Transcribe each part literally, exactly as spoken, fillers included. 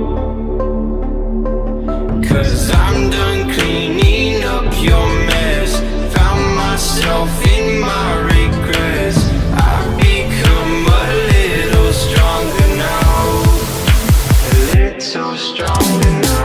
Cause I'm done cleaning up your mess. Found myself in my regrets. I've become a little stronger now. A little stronger now.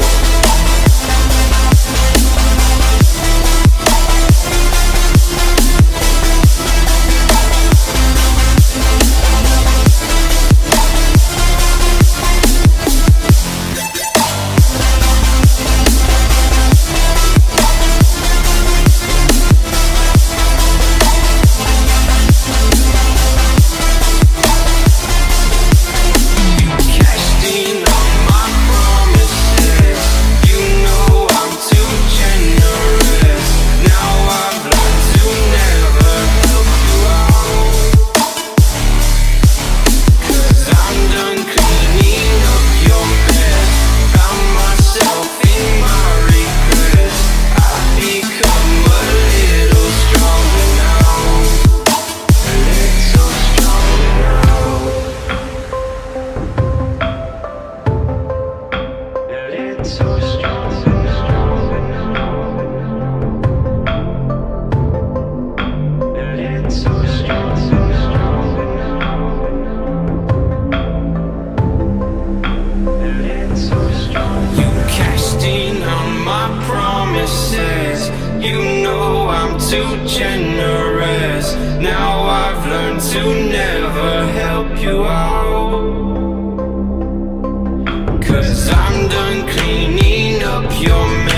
You know I'm too generous. Now I've learned to never help you out. Cause I'm done cleaning up your mess.